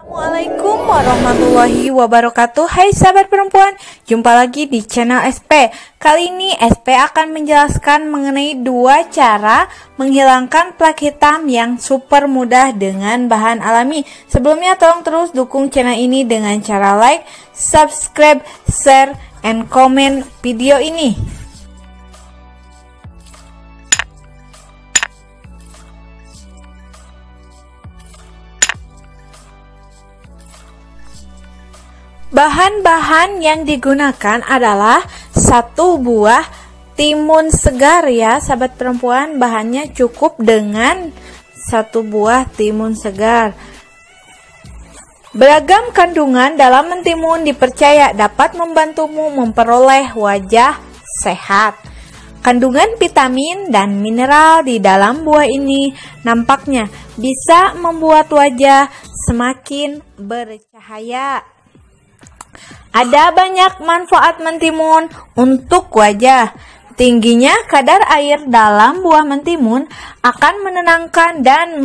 Assalamualaikum warahmatullahi wabarakatuh. Hai sahabat perempuan, jumpa lagi di channel SP. Kali ini SP akan menjelaskan mengenai dua cara menghilangkan plak hitam yang super mudah dengan bahan alami. Sebelumnya tolong terus dukung channel ini dengan cara like, subscribe, share, and comment video ini. Bahan-bahan yang digunakan adalah satu buah timun segar ya sahabat perempuan. Bahannya cukup dengan satu buah timun segar. Beragam kandungan dalam mentimun dipercaya dapat membantumu memperoleh wajah sehat. Kandungan vitamin dan mineral di dalam buah ini nampaknya bisa membuat wajah semakin bercahaya. Ada banyak manfaat mentimun untuk wajah. Tingginya kadar air dalam buah mentimun akan menenangkan dan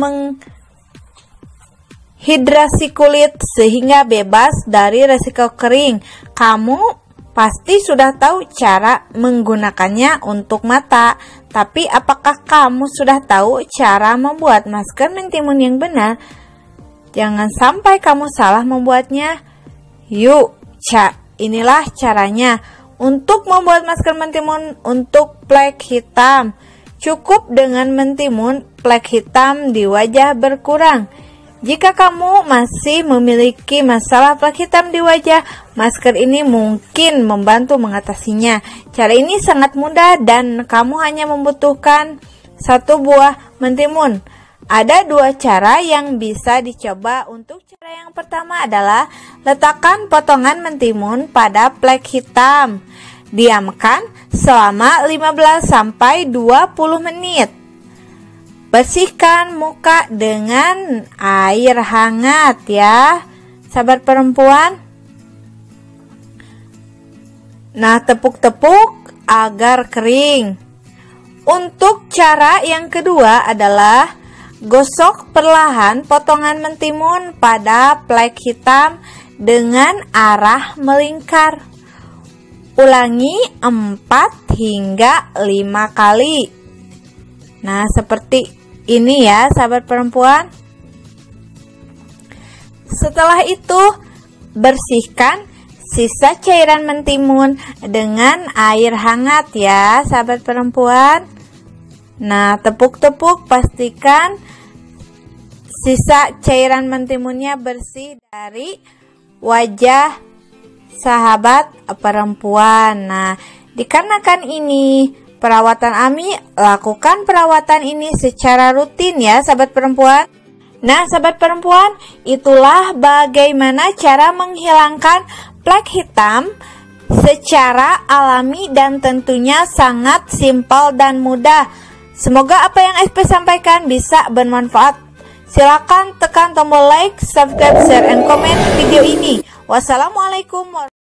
menghidrasi kulit sehingga bebas dari resiko kering. Kamu pasti sudah tahu cara menggunakannya untuk mata. Tapi apakah kamu sudah tahu cara membuat masker mentimun yang benar? Jangan sampai kamu salah membuatnya. Yuk, inilah caranya untuk membuat masker mentimun untuk plak hitam. Cukup dengan mentimun, plak hitam di wajah berkurang. Jika kamu masih memiliki masalah plak hitam di wajah, masker ini mungkin membantu mengatasinya. Cara ini sangat mudah dan kamu hanya membutuhkan satu buah mentimun. Ada dua cara yang bisa dicoba. Untuk cara yang pertama adalah letakkan potongan mentimun pada plak hitam. Diamkan selama 15-20 menit. Bersihkan muka dengan air hangat ya, sahabat perempuan. Nah, tepuk-tepuk agar kering. Untuk cara yang kedua adalah gosok perlahan potongan mentimun pada plak hitam dengan arah melingkar. Ulangi 4 hingga 5 kali. Nah, seperti ini ya, sahabat perempuan. Setelah itu, bersihkan sisa cairan mentimun dengan air hangat ya, sahabat perempuan. Nah, tepuk-tepuk, pastikan sisa cairan mentimunnya bersih dari wajah sahabat perempuan. Nah, dikarenakan ini perawatan alami, lakukan perawatan ini secara rutin ya sahabat perempuan. Nah, sahabat perempuan, itulah bagaimana cara menghilangkan plak hitam secara alami dan tentunya sangat simpel dan mudah. Semoga apa yang SP sampaikan bisa bermanfaat. Silakan tekan tombol like, subscribe, share, and comment video ini. Wassalamualaikum warahmatullahi wabarakatuh.